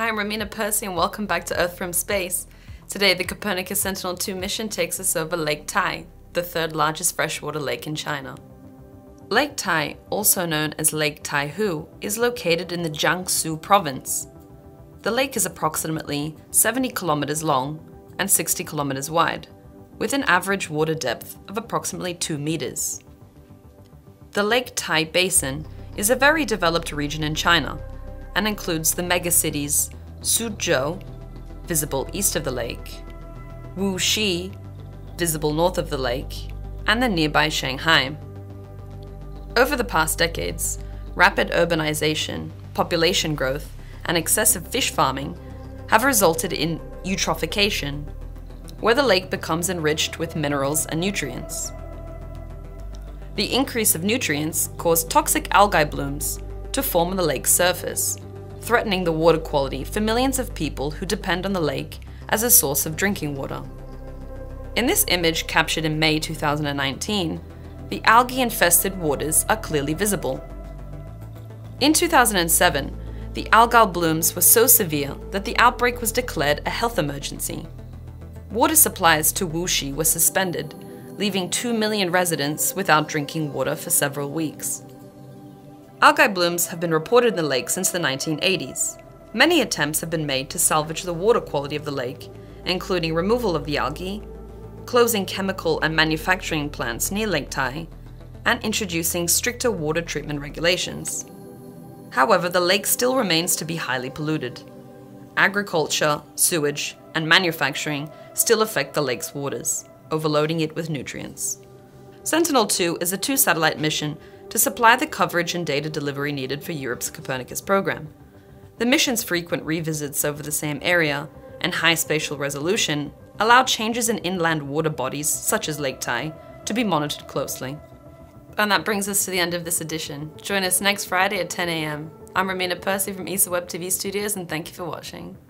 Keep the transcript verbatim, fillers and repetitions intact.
Hi, I'm Romina Percy and welcome back to Earth from Space. Today, the Copernicus Sentinel two mission takes us over Lake Tai, the third largest freshwater lake in China. Lake Tai, also known as Lake Taihu, is located in the Jiangsu province. The lake is approximately seventy kilometers long and sixty kilometers wide, with an average water depth of approximately two meters. The Lake Tai Basin is a very developed region in China and includes the megacities Suzhou, visible east of the lake, Wuxi, visible north of the lake, and the nearby Shanghai. Over the past decades, rapid urbanization, population growth, and excessive fish farming have resulted in eutrophication, where the lake becomes enriched with minerals and nutrients. The increase of nutrients caused toxic algae blooms to form on the lake's surface, threatening the water quality for millions of people who depend on the lake as a source of drinking water. In this image captured in May two thousand nineteen, the algae-infested waters are clearly visible. In two thousand seven, the algal blooms were so severe that the outbreak was declared a health emergency. Water supplies to Wuxi were suspended, leaving two million residents without drinking water for several weeks. Algae blooms have been reported in the lake since the nineteen eighties. Many attempts have been made to salvage the water quality of the lake, including removal of the algae, closing chemical and manufacturing plants near Lake Tai, and introducing stricter water treatment regulations. However, the lake still remains to be highly polluted. Agriculture, sewage, and manufacturing still affect the lake's waters, overloading it with nutrients. Sentinel two is a two-satellite mission to supply the coverage and data delivery needed for Europe's Copernicus program. The mission's frequent revisits over the same area and high spatial resolution allow changes in inland water bodies, such as Lake Tai, to be monitored closely. And that brings us to the end of this edition. Join us next Friday at ten A M I'm Romina Percy from E S A Web T V Studios, and thank you for watching.